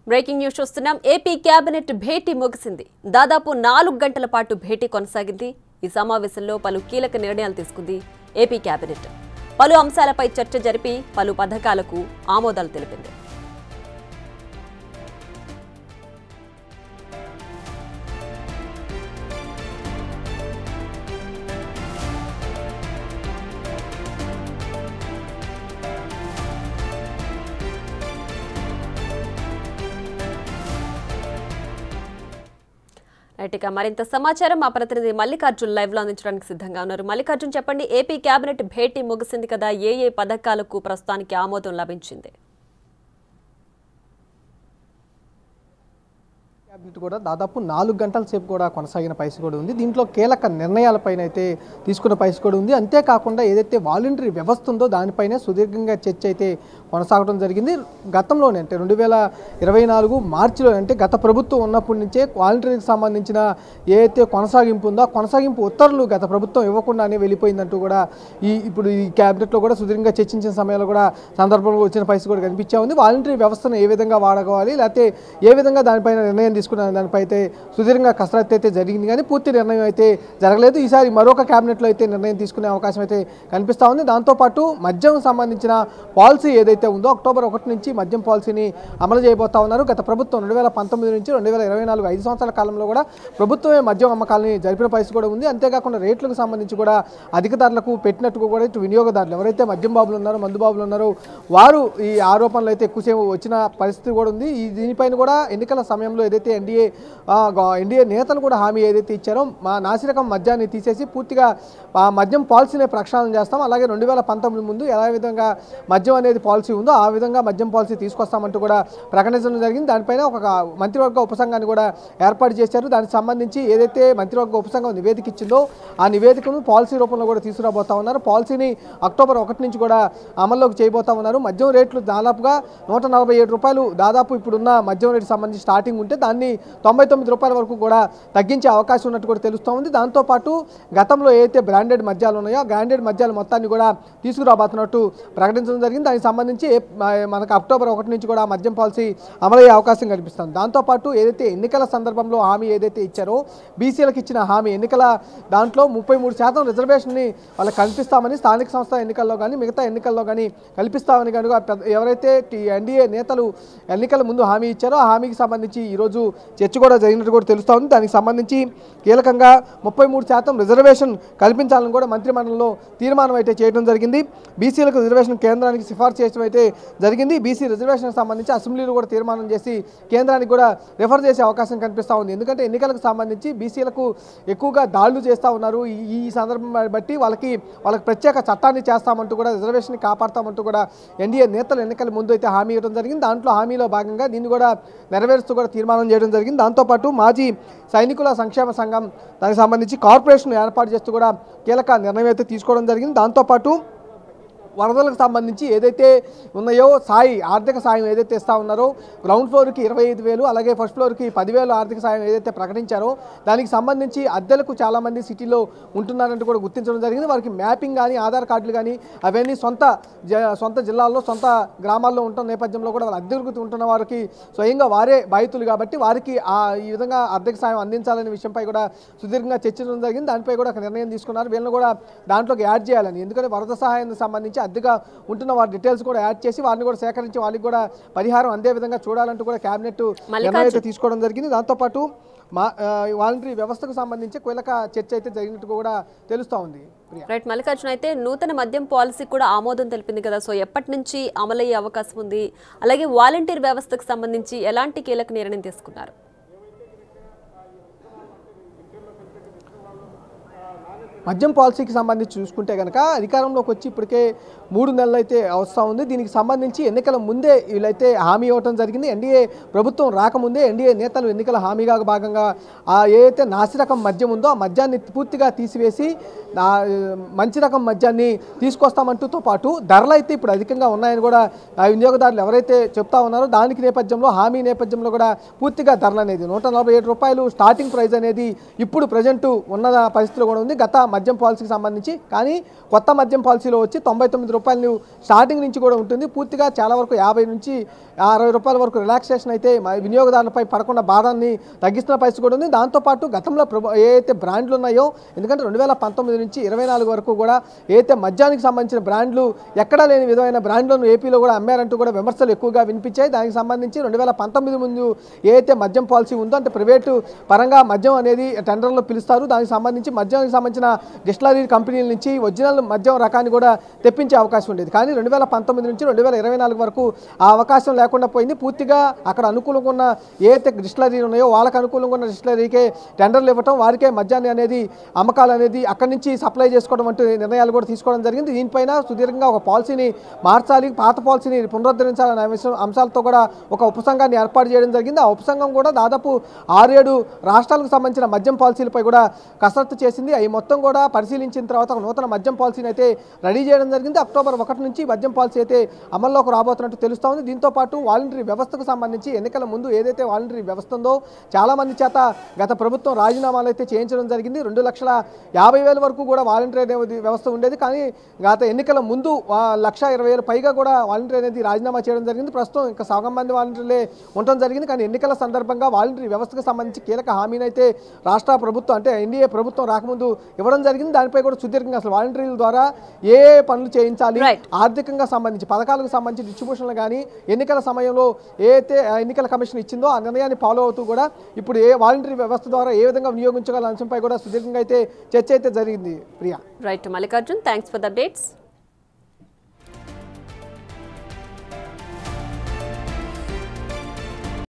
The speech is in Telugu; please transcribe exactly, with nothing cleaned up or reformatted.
బ్రేకింగ్ న్యూస్ చూస్తున్నాం. ఏపీ కేబినెట్ భేటీ ముగిసింది. దాదాపు నాలుగు గంటల పాటు భేటీ కొనసాగింది. ఈ సమావేశంలో పలు కీలక నిర్ణయాలు తీసుకుంది ఏపీ కేబినెట్. పలు అంశాలపై చర్చ జరిపి పలు పథకాలకు ఆమోదాలు తెలిపింది. ఇక మరింత సమాచారం మా ప్రతినిధి మల్లికార్జున్ లైవ్ లో అందించడానికి సిద్ధంగా ఉన్నారు. మల్లికార్జున్, చెప్పండి, ఏపీ కేబినెట్ భేటీ ముగిసింది కదా, ఏ ఏ పథకాలకు ప్రస్తుతానికి ఆమోదం లభించింది? క్యాబినెట్ కూడా దాదాపు నాలుగు గంటల సేపు కూడా కొనసాగిన పరిస్థితి కూడా ఉంది. దీంట్లో కీలక నిర్ణయాలపైన అయితే తీసుకున్న పరిస్థితి కూడా ఉంది. అంతేకాకుండా ఏదైతే వాలంటరీ వ్యవస్థ ఉందో దానిపైనే సుదీర్ఘంగా చర్చ అయితే కొనసాగడం జరిగింది. గతంలోనే అంటే రెండు వేల ఇరవై నాలుగు మార్చిలో అంటే గత ప్రభుత్వం ఉన్నప్పటి నుంచే వాలంటరీకి సంబంధించిన ఏదైతే కొనసాగింపు ఉందో ఆ కొనసాగింపు ఉత్తర్వులు గత ప్రభుత్వం ఇవ్వకుండానే వెళ్ళిపోయిందంటూ కూడా ఈ ఇప్పుడు ఈ క్యాబినెట్లో కూడా సుదీర్ఘంగా చర్చించిన సమయంలో కూడా సందర్భంలో వచ్చిన పరిస్థితి కూడా కనిపించే ఉంది. వాలంటరీ వ్యవస్థను ఏ విధంగా వాడుకోవాలి, లేకపోతే ఏ విధంగా దానిపైన నిర్ణయం తీసుకున్న దానిపై అయితే సుదీర్ఘంగా కసరత్తు అయితే జరిగింది, కానీ పూర్తి నిర్ణయం అయితే జరగలేదు. ఈసారి మరొక క్యాబినెట్లో అయితే నిర్ణయం తీసుకునే అవకాశం అయితే కనిపిస్తూ ఉంది. దాంతోపాటు మద్యం సంబంధించిన పాలసీ ఏదైతే ఉందో అక్టోబర్ ఒకటి నుంచి మద్యం పాలసీని అమలు చేయబోతా ఉన్నారు. గత ప్రభుత్వం రెండు వేల పంతొమ్మిది నుంచి రెండు వేల ఇరవై నాలుగు ఐదు సంవత్సరాల కాలంలో కూడా ప్రభుత్వమే మద్యం అమ్మకాలని జరిపిన పరిస్థితి కూడా ఉంది. అంతేకాకుండా రేట్లకు సంబంధించి కూడా అధిక ధరలకు పెట్టినట్టుగా కూడా ఇటు వినియోగదారులు ఎవరైతే మద్యం బాబులు ఉన్నారో మందు బాబులు ఉన్నారో వారు ఈ ఆరోపణలు అయితే ఎక్కువసేపు వచ్చిన పరిస్థితి కూడా ఉంది. ఈ దీనిపైన కూడా ఎన్నికల సమయంలో ఏదైతే ఎన్డీఏ ఎన్డీఏ నేతలు కూడా హామీ ఏదైతే ఇచ్చారో మా నాసిరకం మద్యాన్ని తీసేసి పూర్తిగా ఆ మద్యం పాలసీనే ప్రక్షాళన చేస్తాం, అలాగే రెండు వేల పంతొమ్మిది ముందు ఎలా విధంగా మద్యం అనేది పాలసీ ఉందో ఆ విధంగా మద్యం పాలసీ తీసుకొస్తామంటూ కూడా ప్రకటించడం జరిగింది. దానిపైన ఒక మంత్రివర్గ ఉపసంఘాన్ని కూడా ఏర్పాటు చేశారు. దానికి సంబంధించి ఏదైతే మంత్రివర్గ ఉపసంఘం నివేదిక ఇచ్చిందో ఆ నివేదికను పాలసీ రూపంలో కూడా తీసుకురాబోతా ఉన్నారు. పాలసీని అక్టోబర్ ఒకటి నుంచి కూడా అమల్లోకి చేయబోతా ఉన్నారు. మద్యం రేట్లు దాదాపుగా నూట నలభై ఏడు రూపాయలు దాదాపు ఇప్పుడున్న మద్యం రేటు సంబంధించి స్టార్టింగ్ ఉంటే దాన్ని తొంభై తొమ్మిది రూపాయల వరకు కూడా తగ్గించే అవకాశం ఉన్నట్టు కూడా తెలుస్తూ ఉంది. దాంతోపాటు గతంలో ఏదైతే బ్రాండెడ్ మద్యాలు ఉన్నాయో ఆ బ్రాండెడ్ మద్యాల మొత్తాన్ని కూడా తీసుకురాబోతున్నట్టు ప్రకటించడం జరిగింది. దానికి సంబంధించి మనకు అక్టోబర్ ఒకటి నుంచి కూడా మద్యం పాలసీ అమలయ్యే అవకాశం కనిపిస్తుంది. దాంతోపాటు ఏదైతే ఎన్నికల సందర్భంలో హామీ ఏదైతే ఇచ్చారో బీసీలకు ఇచ్చిన హామీ ఎన్నికల దాంట్లో ముప్పై మూడు శాతం రిజర్వేషన్ని వాళ్ళకి కల్పిస్తామని స్థానిక సంస్థ ఎన్నికల్లో కానీ మిగతా ఎన్నికల్లో కానీ కల్పిస్తామని కనుక ఎవరైతే ఎన్డీఏ నేతలు ఎన్నికల ముందు హామీ ఇచ్చారో ఆ హామీకి సంబంధించి ఈరోజు చర్చ కూడా జరిగినట్టు కూడా తెలుస్తూ ఉంది. దానికి సంబంధించి కీలకంగా ముప్పై మూడు శాతం రిజర్వేషన్ కల్పించాలని కూడా మంత్రిమండలిలో తీర్మానం అయితే చేయడం జరిగింది. బీసీలకు రిజర్వేషన్ కేంద్రానికి సిఫార్సు చేయడం అయితే జరిగింది. బీసీ రిజర్వేషన్కి సంబంధించి అసెంబ్లీలో కూడా తీర్మానం చేసి కేంద్రానికి కూడా రిఫర్ చేసే అవకాశం కనిపిస్తూ ఉంది. ఎందుకంటే ఎన్నికలకు సంబంధించి బీసీలకు ఎక్కువగా దాడులు చేస్తూ ఉన్నారు. ఈ సందర్భం బట్టి వాళ్ళకి వాళ్ళకి ప్రత్యేక చట్టాన్ని చేస్తామంటూ కూడా రిజర్వేషన్ కాపాడతామంటూ కూడా ఎన్డీఏ నేతలు ఎన్నికల ముందు అయితే హామీ ఇవ్వడం జరిగింది. దాంట్లో హామీలో భాగంగా దీన్ని కూడా నెరవేరుస్తూ కూడా తీర్మానం చేయడం జరిగింది. దాంతోపాటు మాజీ సైనికుల సంక్షేమ సంఘం దానికి సంబంధించి కార్పొరేషన్ ఏర్పాటు చేస్తూ కూడా కీలక నిర్ణయం అయితే తీసుకోవడం జరిగింది. దాంతోపాటు వరదలకు సంబంధించి ఏదైతే ఉన్నాయో సాయి ఆర్థిక సాయం ఏదైతే ఇస్తూ ఉన్నారో గ్రౌండ్ ఫ్లోర్కి ఇరవై ఐదు వేలు అలాగే ఫస్ట్ ఫ్లోర్కి పదివేలు ఆర్థిక సాయం ఏదైతే ప్రకటించారో దానికి సంబంధించి అద్దెలకు చాలామంది సిటీలో ఉంటున్నారంటూ కూడా గుర్తించడం జరిగింది. వారికి మ్యాపింగ్ కానీ ఆధార్ కార్డులు కానీ అవన్నీ సొంత సొంత జిల్లాల్లో సొంత గ్రామాల్లో ఉంటున్న నేపథ్యంలో కూడా వాళ్ళు అద్దెకు ఉంటున్న వారికి స్వయంగా వారే బాధితులు కాబట్టి వారికి ఆ ఈ విధంగా ఆర్థిక సాయం అందించాలనే విషయంపై కూడా సుదీర్ఘంగా చర్చించడం జరిగింది. దానిపై కూడా ఒక నిర్ణయం తీసుకున్నారు. వీళ్ళని కూడా దాంట్లోకి యాడ్ చేయాలని, ఎందుకంటే వరద సహాయానికి సంబంధించి అద్దెగా ఉంటున్న వారి డీటెయిల్స్ కూడా యాడ్ చేసి వారిని కూడా సేకరించి వాళ్ళకి కూడా పరిహారం అందే విధంగా చూడాలంటూ కూడా కేబినెట్ నిర్ణయం తీసుకోవడం జరిగింది. దాంతోపాటు మా వాలంటరీ వ్యవస్థకు సంబంధించి కీలక చర్చ అయితే జరిగినట్టు కూడా తెలుస్తూ ఉంది. రైట్ మల్లికార్జున, అయితే నూతన మద్యం పాలసీ కూడా ఆమోదం తెలిపింది కదా, సో ఎప్పటి నుంచి అమలయ్యే అవకాశం ఉంది? అలాగే వాలంటీర్ వ్యవస్థకు సంబంధించి ఎలాంటి కీలక నిర్ణయం తీసుకున్నారు? మద్యం పాలసీకి సంబంధించి చూసుకుంటే కనుక అధికారంలోకి వచ్చి ఇప్పటికే మూడు నెలలు అయితే వస్తూ ఉంది. దీనికి సంబంధించి ఎన్నికల ముందే వీళ్ళైతే హామీ ఇవ్వడం జరిగింది. ఎన్డీఏ ప్రభుత్వం రాకముందే ఎన్డీఏ నేతలు ఎన్నికల హామీగా భాగంగా ఆ ఏదైతే నాసిరకం మద్యం ఉందో ఆ మద్యాన్ని పూర్తిగా తీసివేసి మంచి రకం మద్యాన్ని తీసుకొస్తామంటూతో పాటు ధరలు అయితే ఇప్పుడు అధికంగా ఉన్నాయని కూడా వినియోగదారులు ఎవరైతే చెప్తా ఉన్నారో దానికి నేపథ్యంలో హామీ నేపథ్యంలో కూడా పూర్తిగా ధరలు అనేది నూట నలభై ఏడు రూపాయలు స్టార్టింగ్ ప్రైస్ అనేది ఇప్పుడు ప్రజెంట్ ఉన్న పరిస్థితిలో కూడా ఉంది గత మద్యం పాలసీకి సంబంధించి. కానీ కొత్త మద్యం పాలసీలో వచ్చి తొంభై తొమ్మిది రూపాయలు స్టార్టింగ్ నుంచి కూడా ఉంటుంది. పూర్తిగా చాలా వరకు యాభై నుంచి అరవై రూపాయల వరకు రిలాక్సేషన్ అయితే వినియోగదారులపై పడకుండా భారాన్ని తగ్గిస్తున్న పరిస్థితి కూడా ఉంది. దాంతోపాటు గతంలో ప్రభు ఏదైతే బ్రాండ్లు ఉన్నాయో, ఎందుకంటే రెండు వేల పంతొమ్మిది నుంచి ఇరవై నాలుగు వరకు కూడా ఏదైతే మద్యానికి సంబంధించిన బ్రాండ్లు ఎక్కడా లేని విధమైన బ్రాండ్లను ఏపీలో కూడా అమ్మారంటూ కూడా విమర్శలు ఎక్కువగా వినిపించాయి. దానికి సంబంధించి రెండు వేల పంతొమ్మిది ముందు ఏదైతే మద్యం పాలసీ ఉందో, అంటే ప్రైవేటు పరంగా మద్యం అనేది టెండర్లో పిలుస్తారు, దానికి సంబంధించి మద్యానికి సంబంధించిన డిస్టిలరీ కంపెనీల నుంచి ఒరిజినల్ మద్యం రకాన్ని కూడా తెప్పించే అవకాశం ఉండేది. కానీ రెండు వేల పంతొమ్మిది నుంచి రెండు వేల ఇరవై నాలుగు వరకు ఆ అవకాశం లేకుండా పోయింది. పూర్తిగా అక్కడ అనుకూలంగా ఉన్న ఏదైతే డిస్టిలరీలు ఉన్నాయో వాళ్ళకి అనుకూలంగా ఉన్న డిస్టిలరీకే టెండర్లు ఇవ్వటం, వారికే మద్యాన్ని అనేది అమ్మకాలు అనేది అక్కడి నుంచి సప్లై చేసుకోవడం వంటి నిర్ణయాలు కూడా తీసుకోవడం జరిగింది. దీనిపైన సుదీర్ఘంగా ఒక పాలసీని మార్చాలి, పాత పాలసీని పునరుద్ధరించాలనే అంశాలతో కూడా ఒక ఉపసంఘాన్ని ఏర్పాటు చేయడం జరిగింది. ఆ ఉపసంఘం కూడా దాదాపు ఆరేడు రాష్ట్రాలకు సంబంధించిన మద్యం పాలసీలపై కూడా కసరత్తు చేసింది. అవి మొత్తం కూడా పరిశీలించిన తర్వాత ఒక నూతన మద్యం పాలసీని అయితే రెడీ చేయడం జరిగింది. అక్టోబర్ ఒకటి నుంచి మద్యం పాలసీ అయితే అమల్లోకి రాబోతున్నట్టు తెలుస్తూ ఉంది. దీంతో పాటు వాలంటరీ వ్యవస్థకు సంబంధించి ఎన్నికల ముందు ఏదైతే వాలంటరీ వ్యవస్థ ఉందో చాలా మంది చేత గత ప్రభుత్వం రాజీనామాలు అయితే చేయించడం జరిగింది. రెండు లక్షల యాభై వేల వరకు కూడా వాలంటరీ అనేది వ్యవస్థ ఉండేది. కానీ గత ఎన్నికల ముందు లక్ష ఇరవై వేల పైగా కూడా వాలంటరీ అనేది రాజీనామా చేయడం జరిగింది. ప్రస్తుతం ఇంకా సగం మంది వాలంటీర్లే ఉండడం జరిగింది. కానీ ఎన్నికల సందర్భంగా వాలంటరీ వ్యవస్థకు సంబంధించి కీలక హామీని అయితే రాష్ట్ర ప్రభుత్వం అంటే ఎన్డీఏ ప్రభుత్వం రాకముందు ఇవ్వడం జరిగింది. దానిపై కూడా సుదీర్ఘంగా అసలు వాలంటీర్ల ద్వారా ఏ ఏ పనులు చేయించాలి, ఆర్థికంగా సంబంధించి పథకాలకు సంబంధించి డిస్ట్రిబ్యూషన్లు కానీ ఎన్నికల సమయంలో ఏదైతే ఎన్నికల కమిషన్ ఇచ్చిందో ఆ నిర్ణయాన్ని ఫాలో అవుతూ కూడా ఇప్పుడు ఏ వాలంటరీ వ్యవస్థ ద్వారా ఏ విధంగా వినియోగించగల అంశంపై కూడా సుదీర్ఘంగా అయితే చర్చ అయితే జరిగింది. Priya. Right Mallikarjun, thanks for the updates.